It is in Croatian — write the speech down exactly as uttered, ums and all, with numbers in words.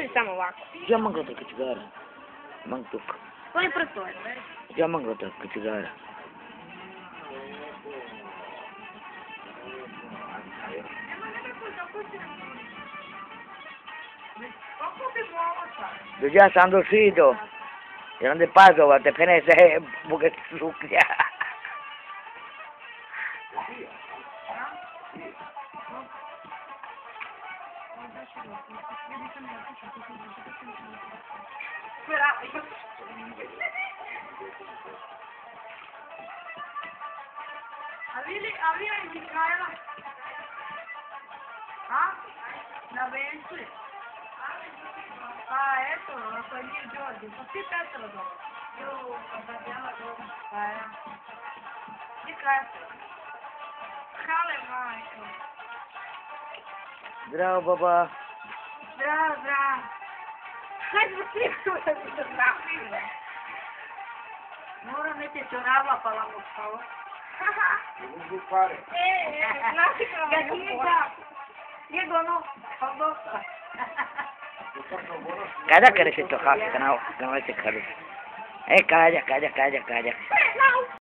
samo ovako. Ja mango tako cigara. Mango tuk. Koji prsto je? Ja mango tako cigara. Dove già stanno uscito. E non ti passo, te ne sei un po' che succhia. Avili, avili Micaela. Ah? Na vente. Ah, eto, a família de hoje. Só se peça, não. Eu, a Fabiana, eu. Ah, é. De casa. Cala, vai. Bravo, papà. Bravo, bravo. Mas você não Mora mette chorava per la mossa. Non può fare. Eh, Gazzetta. Diego no, addosso. Calla que eres esto, ja, que no, que no es el caro. Eh, calla, calla, calla, calla.